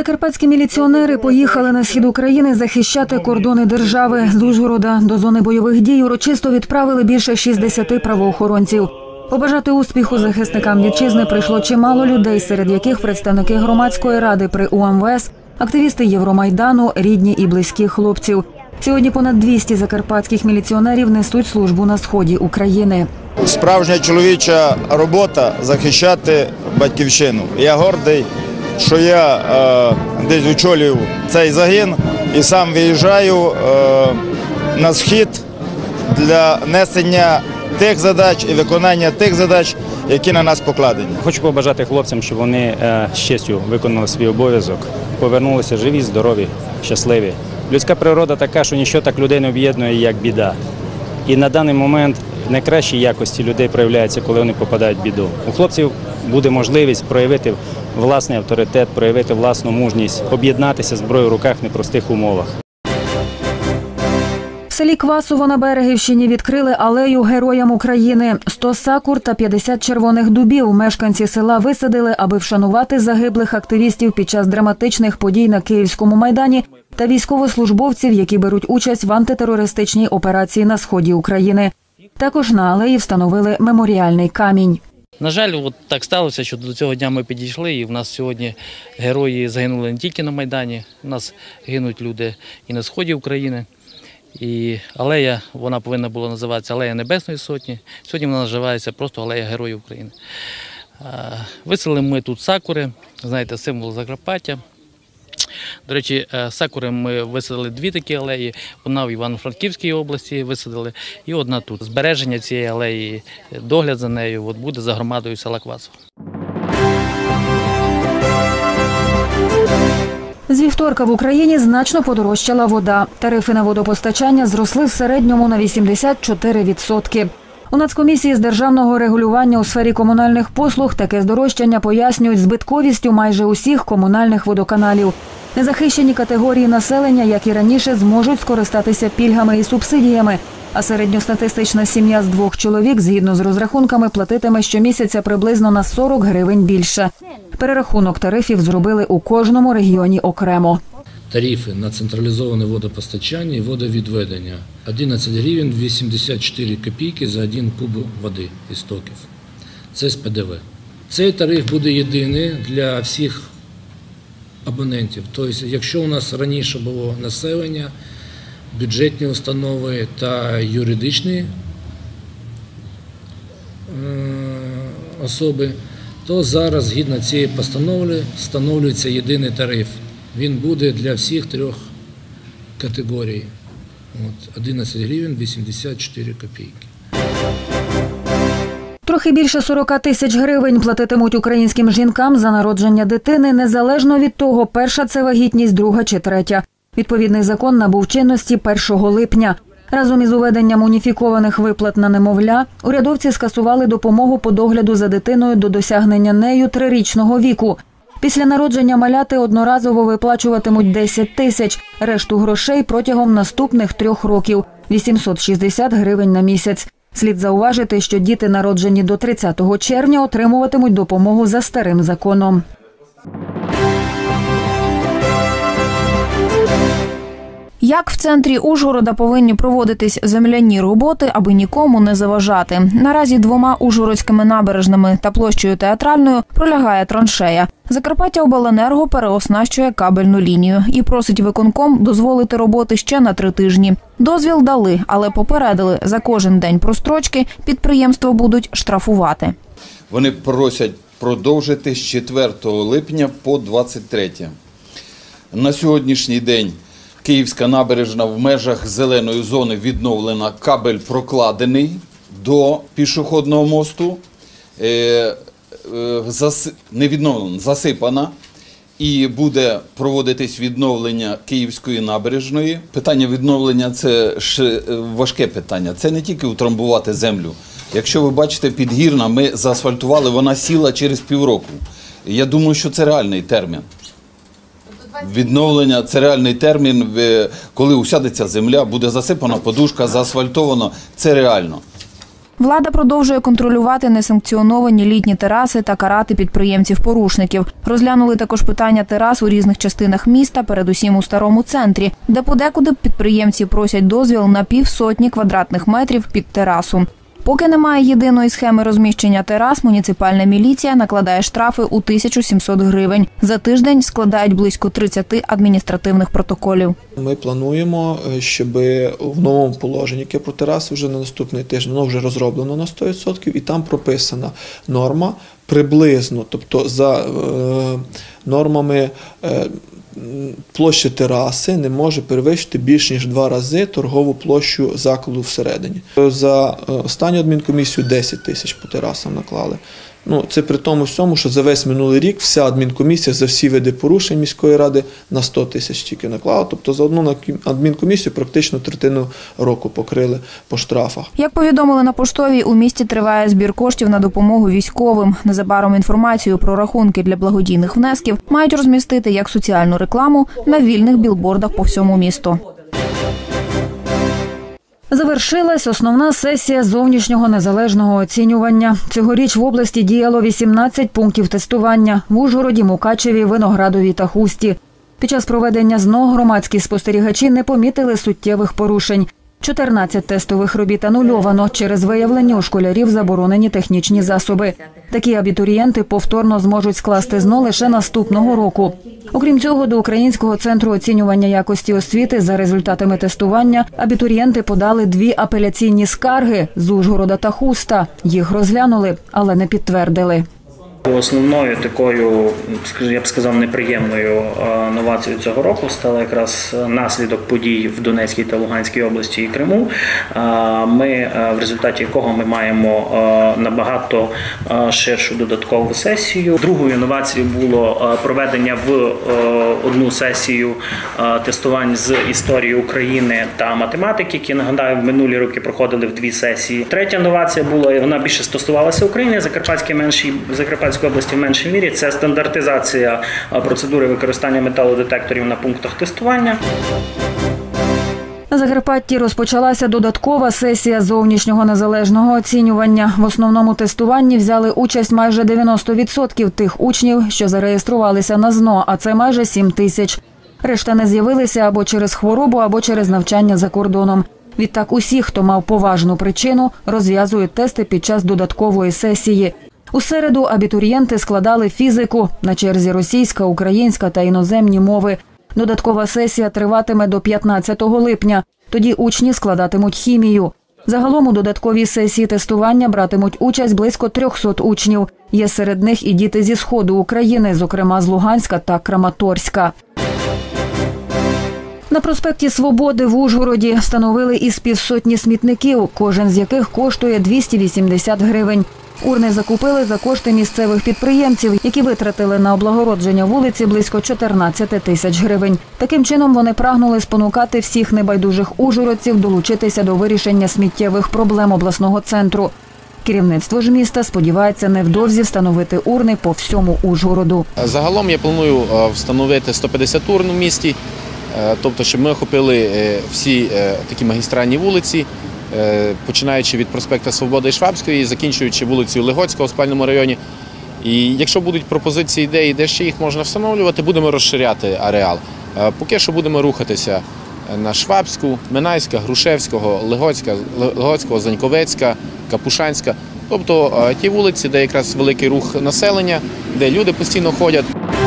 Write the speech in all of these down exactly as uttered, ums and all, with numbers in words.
Закарпатські міліціонери поїхали на схід України захищати кордони держави. З Ужгорода до зони бойових дій урочисто відправили більше шістдесяти правоохоронців. Побажати успіху захисникам вітчизни прийшло чимало людей, серед яких представники громадської ради при У Ем Ве Ес, активісти Євромайдану, рідні і близькі хлопців. Сьогодні понад двісті закарпатських міліціонерів несуть службу на сході України. Справжня чоловіча робота – захищати батьківщину. Я гордий, що я е, десь очолюю цей загін і сам виїжджаю е, на схід для несення тих задач і виконання тих задач, які на нас покладені. Хочу побажати хлопцям, щоб вони е, з честю виконали свій обов'язок, повернулися живі, здорові, щасливі. Людська природа така, що нічого так людей не об'єднує, як біда. І на даний момент найкращі якості людей проявляються, коли вони попадають в біду. У хлопців буде можливість проявити власний авторитет, проявити власну мужність, об'єднатися зброєю в руках в непростих умовах. В селі Квасово на Берегівщині відкрили алею Героям України. сто сакур та п'ятдесят червоних дубів мешканці села висадили, аби вшанувати загиблих активістів під час драматичних подій на Київському Майдані та військовослужбовців, які беруть участь в антитерористичній операції на сході України. Також на алеї встановили меморіальний камінь. На жаль, от так сталося, що до цього дня ми підійшли, і в нас сьогодні герої загинули не тільки на Майдані, у нас гинуть люди і на сході України. І алея, вона повинна була називатися Алея Небесної Сотні, сьогодні вона називається просто Алея Героїв України. Висадили ми тут сакури, знаєте, символ Закарпаття. До речі, сакури ми висадили дві такі алеї, одна в Івано-Франківській області висадили і одна тут. Збереження цієї алеї, догляд за нею от буде за громадою села Квасово. З вівторка в Україні значно подорожчала вода. Тарифи на водопостачання зросли в середньому на вісімдесят чотири відсотки. У Нацкомісії з державного регулювання у сфері комунальних послуг таке здорожчання пояснюють збитковістю майже усіх комунальних водоканалів. Незахищені категорії населення, як і раніше, зможуть скористатися пільгами і субсидіями, а середньостатистична сім'я з двох чоловік, згідно з розрахунками, платитиме щомісяця приблизно на сорок гривень більше. Перерахунок тарифів зробили у кожному регіоні окремо. Тарифи на централізоване водопостачання і водовідведення – одинадцять гривень вісімдесят чотири копійки за один куб води із стоків. Це з Пе Де Ве. Цей тариф буде єдиний для всіх абонентів. Тобто, якщо у нас раніше було населення, бюджетні установи та юридичні особи, то зараз, згідно цієї постанови, встановлюється єдиний тариф. Він буде для всіх трьох категорій. От, одинадцять гривень вісімдесят чотири копійки. Трохи більше сорок тисяч гривень платитимуть українським жінкам за народження дитини, незалежно від того, перша це вагітність, друга чи третя. Відповідний закон набув чинності першого липня. Разом із уведенням уніфікованих виплат на немовля, урядовці скасували допомогу по догляду за дитиною до досягнення нею трирічного віку. Після народження маляти одноразово виплачуватимуть десять тисяч, решту грошей протягом наступних трьох років – вісімсот шістдесят гривень на місяць. Слід зауважити, що діти, народжені до тридцятого червня, отримуватимуть допомогу за старим законом. Як в центрі Ужгорода повинні проводитись земляні роботи, аби нікому не заважати? Наразі двома ужгородськими набережними та площею Театральною пролягає траншея. Закарпаттяобленерго переоснащує кабельну лінію і просить виконком дозволити роботи ще на три тижні. Дозвіл дали, але попередили, за кожен день прострочки підприємство будуть штрафувати. Вони просять продовжити з четвертого липня по двадцять третє. На сьогоднішній день Київська набережна в межах зеленої зони відновлена, кабель прокладений до пішохідного мосту, не відновлена, засипана, і буде проводитись відновлення Київської набережної. Питання відновлення – це ж важке питання, це не тільки утрамбувати землю. Якщо ви бачите, Підгірна ми заасфальтували, вона сіла через півроку. Я думаю, що це реальний термін. Відновлення – це реальний термін, коли усядеться земля, буде засипана подушка, заасфальтовано – це реально. Влада продовжує контролювати несанкціоновані літні тераси та карати підприємців-порушників. Розглянули також питання терас у різних частинах міста, передусім у старому центрі, де подекуди підприємці просять дозвіл на півсотні квадратних метрів під терасу. Поки немає єдиної схеми розміщення терас, муніципальна міліція накладає штрафи у тисячу сімсот гривень. За тиждень складають близько тридцяти адміністративних протоколів. Ми плануємо, щоб в новому положенні, яке про тераси вже на наступний тиждень, воно вже розроблено на сто відсотків, і там прописана норма приблизно, тобто за е, нормами е, площа тераси не може перевищити більш ніж два рази торгову площу закладу всередині. За останню адмінкомісію десять тисяч по терасам наклали. Ну, це при тому всьому, що за весь минулий рік вся адмінкомісія за всі види порушень міської ради на сто тисяч тільки наклала. Тобто за одну адмінкомісію практично третину року покрили по штрафах. Як повідомили на поштовій, у місті триває збір коштів на допомогу військовим. Незабаром інформацію про рахунки для благодійних внесків мають розмістити як соціальну рекламу на вільних білбордах по всьому місту. Завершилась основна сесія зовнішнього незалежного оцінювання. Цьогоріч в області діяло вісімнадцять пунктів тестування – в Ужгороді, Мукачеві, Виноградові та Хусті. Під час проведення ЗНО громадські спостерігачі не помітили суттєвих порушень. чотирнадцять тестових робіт анульовано через виявлені у школярів заборонені технічні засоби. Такі абітурієнти повторно зможуть скласти ЗНО лише наступного року. Окрім цього, до Українського центру оцінювання якості освіти за результатами тестування абітурієнти подали дві апеляційні скарги з Ужгорода та Хуста. Їх розглянули, але не підтвердили. Основною такою, я б сказав, неприємною новацією цього року стала якраз наслідок подій в Донецькій та Луганській області і Криму, ми, в результаті якого ми маємо набагато ширшу додаткову сесію. Другою новацією було проведення в одну сесію тестувань з історії України та математики, які, нагадаю, в минулі роки проходили в дві сесії. Третя новація була, вона більше стосувалася України, Закарпатській меншій, Закарпатській області в меншій мірі, це стандартизація процедури використання металодетекторів на пунктах тестування. На Закарпатті розпочалася додаткова сесія зовнішнього незалежного оцінювання. В основному тестуванні взяли участь майже дев'яносто відсотків тих учнів, що зареєструвалися на ЗНО, а це майже сім тисяч. Решта не з'явилися або через хворобу, або через навчання за кордоном. Відтак усі, хто мав поважну причину, розв'язують тести під час додаткової сесії. У середу абітурієнти складали фізику, на черзі російська, українська та іноземні мови. Додаткова сесія триватиме до п'ятнадцятого липня. Тоді учні складатимуть хімію. Загалом у додатковій сесії тестування братимуть участь близько трьохсот учнів. Є серед них і діти зі сходу України, зокрема з Луганська та Краматорська. На проспекті Свободи в Ужгороді встановили із півсотні смітників, кожен з яких коштує двісті вісімдесят гривень. Урни закупили за кошти місцевих підприємців, які витратили на облагородження вулиці близько чотирнадцять тисяч гривень. Таким чином вони прагнули спонукати всіх небайдужих ужгородців долучитися до вирішення сміттєвих проблем обласного центру. Керівництво ж міста сподівається невдовзі встановити урни по всьому Ужгороду. Загалом я планую встановити сто п'ятдесят урн у місті, тобто щоб ми охопили всі такі магістральні вулиці, починаючи від проспекту Свободи і Швабської і закінчуючи вулицею Легоцького в спальному районі. І якщо будуть пропозиції, ідеї, де ще їх можна встановлювати, будемо розширяти ареал. Поки що будемо рухатися на Швабську, Минайська, Грушевського, Легоцька, Легоцького, Заньковецька, Капушанська. Тобто ті вулиці, де якраз великий рух населення, де люди постійно ходять.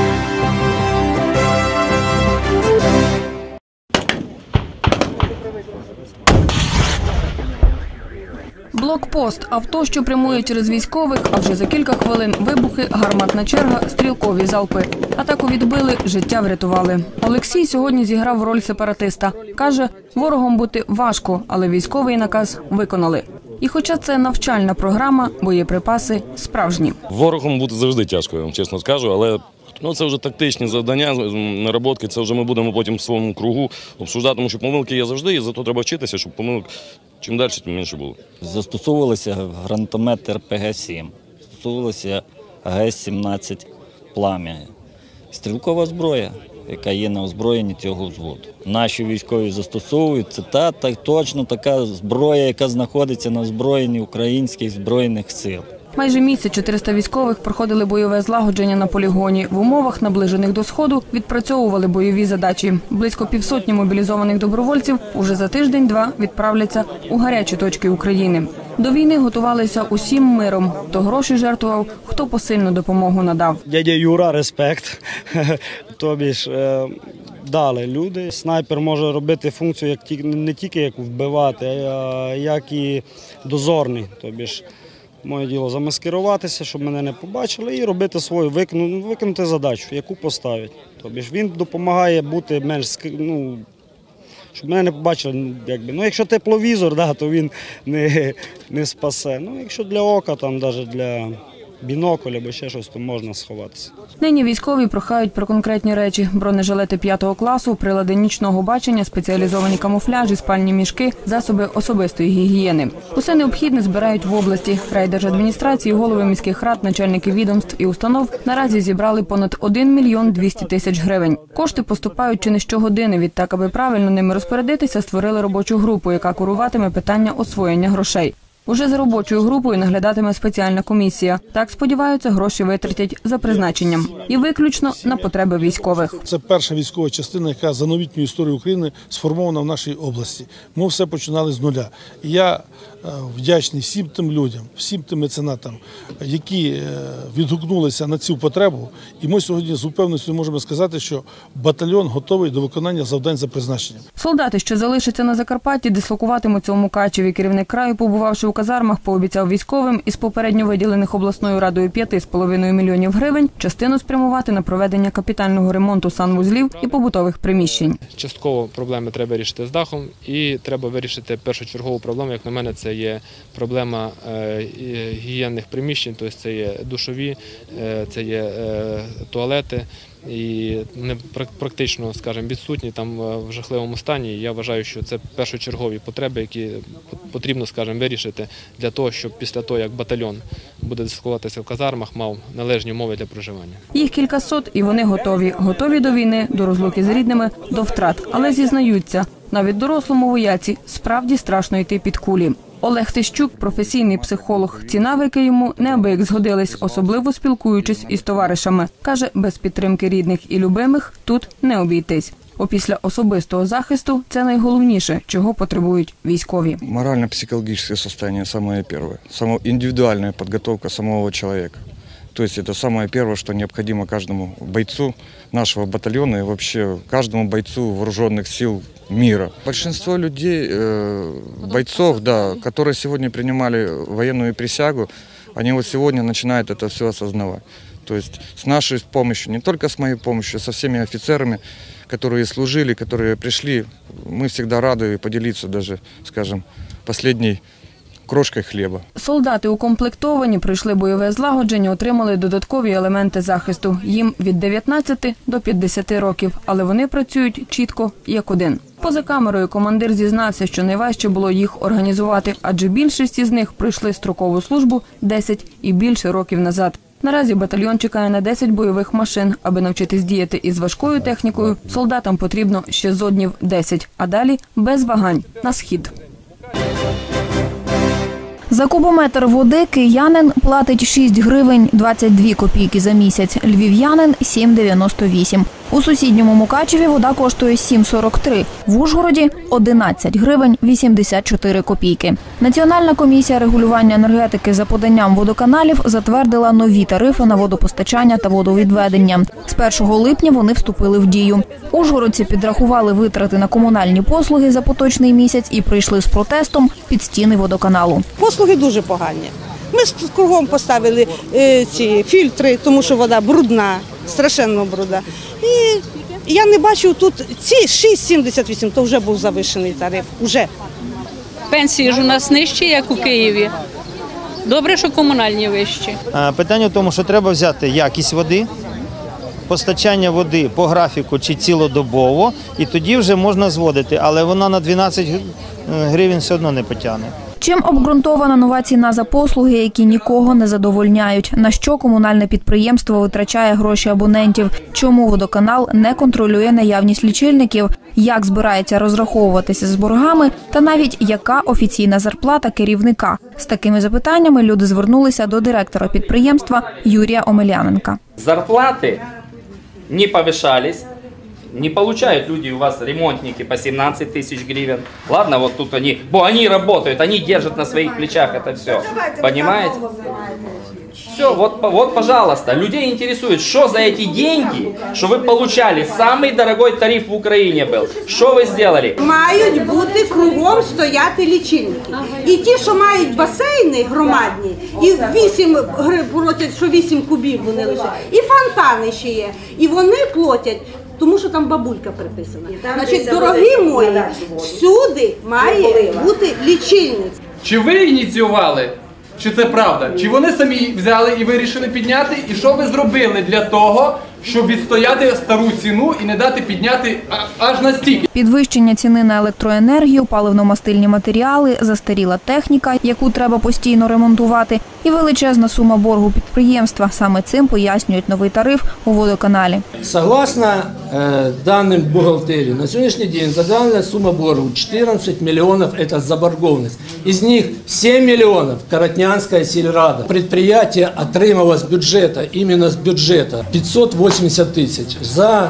Блокпост. Авто, що прямує через військових, а вже за кілька хвилин вибухи, гарматна черга, стрілкові залпи. Атаку відбили, життя врятували. Олексій сьогодні зіграв роль сепаратиста. Каже, ворогом бути важко, але військовий наказ виконали. І хоча це навчальна програма, боєприпаси справжні. Ворогом бути завжди тяжко, я вам чесно скажу, але ну, це вже тактичні завдання, наработки, це вже ми будемо потім в своєму кругу обсуждати, тому що помилки є завжди, і зато треба вчитися, щоб помилок чим далі, тим менше було. Застосовувалися гранатомет ер пе ге сім, застосовувалися ге ес сімнадцять «Плам'я». Стрілкова зброя. яка є на озброєнні цього взводу. Наші військові застосовують, це та, та точно така зброя, яка знаходиться на озброєнні українських Збройних сил. Майже місяць чотириста військових проходили бойове злагодження на полігоні. В умовах, наближених до Сходу, відпрацьовували бойові задачі. Близько півсотні мобілізованих добровольців уже за тиждень-два відправляться у гарячі точки України. До війни готувалися усім миром. То гроші жертвував, хто посильну допомогу надав. Дядя Юра, респект. Тобі ж е, дали люди. Снайпер може робити функцію як ті, не тільки як вбивати, а як і дозорний. Тобі ж моє діло замаскируватися, щоб мене не побачили, і робити свою, виконати, виконати задачу, яку поставить. Тобі ж він допомагає бути менш, ну, щоб мене не побачили. Якби. Ну, якщо тепловізор, да, то він не, не спасе. Ну, якщо для ока, там, навіть для бінокль або ще щось, то можна сховатися. Нині військові прохають про конкретні речі. Бронежилети п'ятого класу, прилади нічного бачення, спеціалізовані камуфляжі, спальні мішки, засоби особистої гігієни. Усе необхідне збирають в області. Райдержадміністрації, голови міських рад, начальники відомств і установ наразі зібрали понад один мільйон двісті тисяч гривень. Кошти поступають чи не щогодини. Відтак, аби правильно ними розпорядитися, створили робочу групу, яка куруватиме питання освоєння грошей. Уже за робочою групою наглядатиме спеціальна комісія. Так, сподіваються, гроші витратять за призначенням. І виключно на потреби військових. Це перша військова частина, яка за новітню історію України сформована в нашій області. Ми все починали з нуля. І я вдячний всім тим людям, всім тим меценатам, які відгукнулися на цю потребу. І ми сьогодні з упевненістю можемо сказати, що батальйон готовий до виконання завдань за призначенням. Солдати, що залишаться на Закарпатті, дислокуватимуться у Мукачеві. Керівник краю, побувавши у казармах, пообіцяв військовим із попередньо виділених обласною радою п'ять з половиною мільйонів гривень частину спрямувати на проведення капітального ремонту санвузлів і побутових приміщень. Частково проблеми треба вирішити з дахом і треба вирішити першочергову проблему, як на мене, це є проблема гігієнних приміщень, тобто це є душові, це є туалети. І вони практично, скажімо, відсутні там в жахливому стані. Я вважаю, що це першочергові потреби, які потрібно, скажімо, вирішити для того, щоб після того, як батальйон буде дислокуватися в казармах, мав належні умови для проживання. Їх кількасот, і вони готові. Готові до війни, до розлуки з рідними, до втрат. Але зізнаються, навіть дорослому вояці справді страшно йти під кулі. Олег Тищук – професійний психолог. Ці навики йому неабияк згодились, особливо спілкуючись із товаришами. Каже, без підтримки рідних і любимих тут не обійтись. Опісля особистого захисту – це найголовніше, чого потребують військові. Морально-психологическое состояние самое первое. Само индивидуальная подготовка самого человека. То есть это самое первое, что необходимо каждому бойцу нашего батальона и вообще каждому бойцу вооруженных сил мира. Большинство людей, бойцов, да, которые сегодня принимали военную присягу, они вот сегодня начинают это все осознавать. То есть с нашей помощью, не только с моей помощью, со всеми офицерами, которые служили, которые пришли, мы всегда рады поделиться даже, скажем, последней крошкою хліба. Солдати укомплектовані, пройшли бойове злагодження, отримали додаткові елементи захисту. Їм від дев'ятнадцяти до п'ятдесяти років, але вони працюють чітко як один. Поза камерою командир зізнався, що найважче було їх організувати, адже більшість із них пройшли строкову службу десять і більше років назад. Наразі батальйон чекає на десять бойових машин. Аби навчитись діяти із важкою технікою, солдатам потрібно ще зоднів десять, а далі без вагань на схід. За кубометр води киянин платить шість гривень двадцять дві копійки за місяць, львів'янин – сім дев'яносто вісім. У сусідньому Мукачеві вода коштує сім сорок три, в Ужгороді – одинадцять гривень вісімдесят чотири копійки. Національна комісія регулювання енергетики за поданням водоканалів затвердила нові тарифи на водопостачання та водовідведення. З першого липня вони вступили в дію. Ужгородці підрахували витрати на комунальні послуги за поточний місяць і прийшли з протестом під стіни водоканалу. Послуги дуже погані. Ми кругом поставили е, ці фільтри, тому що вода брудна, страшенно брудна. І я не бачу тут ці шість сімдесят вісім, то вже був завищений тариф. Уже. Пенсії ж у нас нижчі, як у Києві. Добре, що комунальні вищі. Питання в тому, що треба взяти якість води, постачання води по графіку чи цілодобово, і тоді вже можна зводити, але вона на дванадцять гривень все одно не потягне. Чим обґрунтована нова ціна за послуги, які нікого не задовольняють? На що комунальне підприємство витрачає гроші абонентів? Чому водоканал не контролює наявність лічильників? Як збирається розраховуватися з боргами? Та навіть яка офіційна зарплата керівника? З такими запитаннями люди звернулися до директора підприємства Юрія Омеляненка. Зарплаты не повышались. Не получают люди у вас, ремонтники, по семнадцать тысяч гривен. Ладно, вот тут они, бо они работают, они держат на своих плечах это все. Понимаете? Все, вот, вот, пожалуйста, людей интересует, что за эти деньги, что вы получали, самый дорогой тариф в Украине был. Что вы сделали? Мають бути кругом стояти лічильники. І ті, що мають басейни громадні, і вісім, просять, що вісім кубів вони лише, і фонтани ще є, і вони платять. Тому що там бабулька приписана. Значить, дорогі мої, всюди має бути лічильник. Чи ви ініціювали, чи це правда? Чи вони самі взяли і вирішили підняти? І що ви зробили для того, щоб відстояти стару ціну і не дати підняти аж настільки? Підвищення ціни на електроенергію, паливно-мастильні матеріали, застаріла техніка, яку треба постійно ремонтувати, і величезна сума боргу підприємства. Саме цим пояснюють новий тариф у водоканалі. Согласно э, данным бухгалтерии, на сегодняшний день задана сумма боргу четырнадцать миллионов – это заборгованность. Из них семь миллионов – Коротнянская сельрада. Предприятие отримало с бюджета, именно с бюджета, пятьсот восемьдесят тысяч за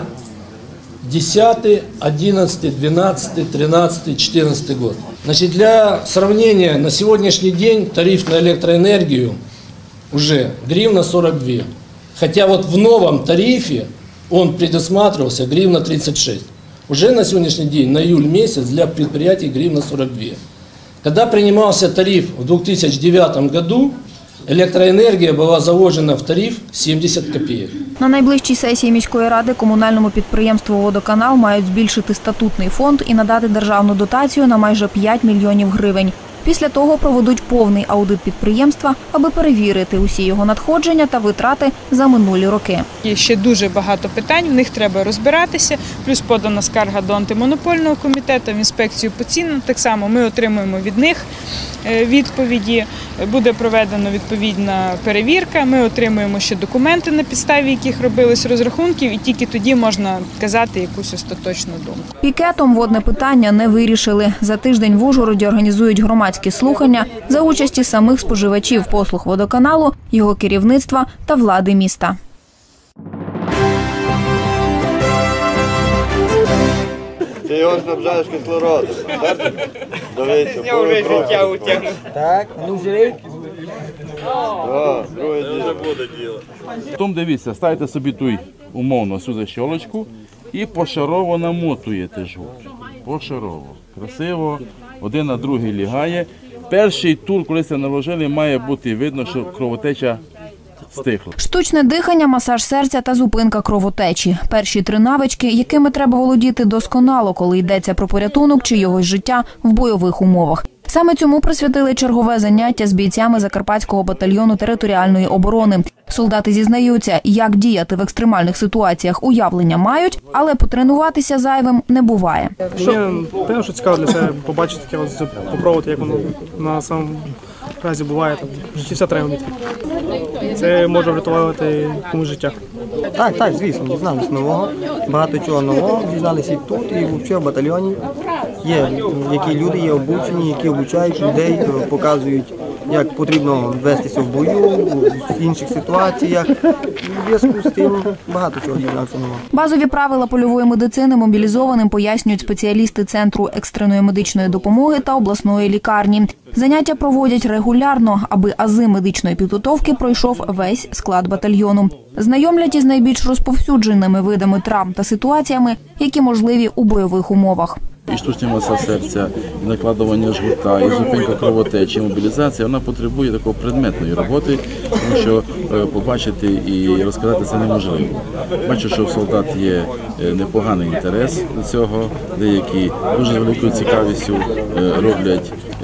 десятый, одиннадцатый, двенадцатый, тринадцатый, четырнадцатый год. Значит, для сравнения, на сегодняшний день тариф на электроэнергию уже гривна сорок две. Хотя вот в новом тарифе он предусматривался гривна тридцать шесть. Уже на сегодняшний день, на июль месяц, для предприятий гривна сорок две. Когда принимался тариф в две тысячи девятом году, електроенергія була заложена в тариф сімдесят копійок. На найближчій сесії міської ради комунальному підприємству «Водоканал» мають збільшити статутний фонд і надати державну дотацію на майже п'ять мільйонів гривень. Після того проведуть повний аудит підприємства, аби перевірити усі його надходження та витрати за минулі роки. Є ще дуже багато питань, в них треба розбиратися, плюс подана скарга до антимонопольного комітету, в інспекцію по цінам. Так само ми отримуємо від них відповіді, буде проведена відповідна перевірка, ми отримуємо ще документи, на підставі яких робились розрахунків, і тільки тоді можна казати якусь остаточну думку. Пікетом водне питання не вирішили. За тиждень в Ужгороді організують громадські слухання за участі самих споживачів послуг водоканалу, його керівництва та влади міста. Ти його снабжаєш кислородом. Дивіться, з нього вже життя утягнув. Так, ну вже. О, друге діло. Потім дивіться, ставите собі ту умовно цю защолочку і пошарово намотуєте жгут. Пошарово. Красиво, один на другий лягає. Перший тур, коли це наложили, має бути видно, що кровотеча стихло. Штучне дихання, масаж серця та зупинка кровотечі. Перші три навички, якими треба володіти досконало, коли йдеться про порятунок чийогось життя в бойових умовах. Саме цьому присвятили чергове заняття з бійцями Закарпатського батальйону територіальної оборони. Солдати зізнаються, як діяти в екстремальних ситуаціях уявлення мають, але потренуватися зайвим не буває. Мені, певно, що цікаво для себе побачити таке, попробувати, як воно на самому разі буває, там, чи все треба вміти. Це може врятувати комусь життя. Так, так, звісно, дізналися нового, багато чого нового, дізналися і тут, і взагалі в батальйоні. Є, які люди є обучені, які обучають людей, показують, як потрібно вестися в бою, в інших ситуаціях. У зв'язку з тим багато чого дізнався нового. Базові правила польової медицини мобілізованим пояснюють спеціалісти Центру екстреної медичної допомоги та обласної лікарні. Заняття проводять регулярно, аби ази медичної підготовки пройшов весь склад батальйону. Знайомлять із найбільш розповсюдженими видами травм та ситуаціями, які можливі у бойових умовах. І штучний масаж серця, і накладування жгута, і зупинка кровотечі, і мобілізація, вона потребує такої предметної роботи, тому що побачити і розказати це неможливо. Бачу, що в солдат є непоганий інтерес до цього, деякі дуже великою цікавістю роблять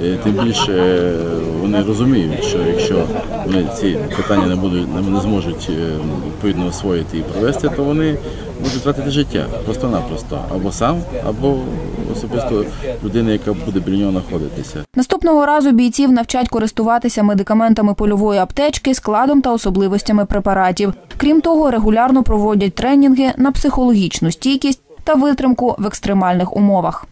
Тим більше вони розуміють, що якщо вони ці питання не будуть, не зможуть відповідно освоїти і провести, то вони будуть втратити життя просто-напросто. Або сам, або особисто людина, яка буде біля нього знаходитися. Наступного разу бійців навчать користуватися медикаментами польової аптечки, складом та особливостями препаратів. Крім того, регулярно проводять тренінги на психологічну стійкість та витримку в екстремальних умовах.